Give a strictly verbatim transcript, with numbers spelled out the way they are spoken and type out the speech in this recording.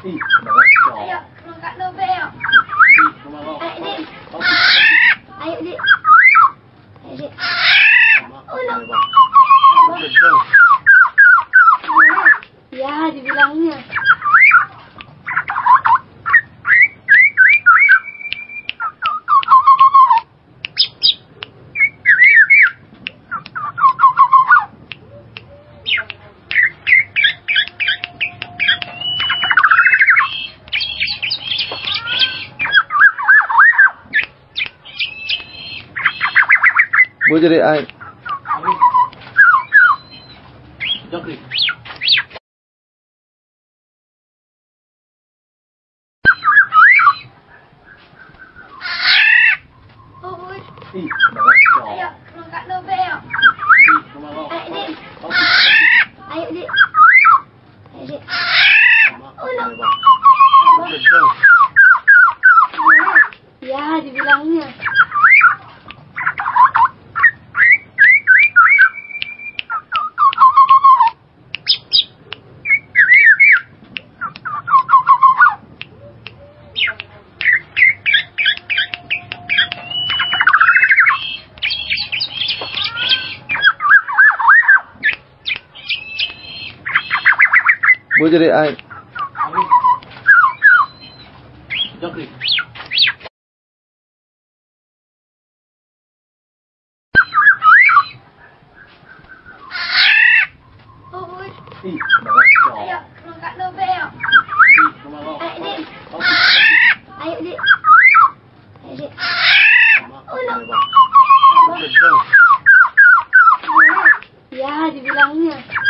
Ih, bocor. Ayo, angkat dobel. Ayo, Dik. Ayo, Dik. Ayo, Dik. Oh, no. Ya, dibilangnya. Bố jadi ai? Jokri. Oh, Ih, bocor. ayo, angkat dobel. Ayo, Dik. Ayo, Dik. Ayo, Dik. Oh, no. Ya, dibilangnya. Bố jadi ai? Jokri. Oh, Ih, bocor. ayo, angkat dobel. Ayo, Dik. Ayo, Dik. Ayo, Dik. Oh, no. Ya, dibilangnya.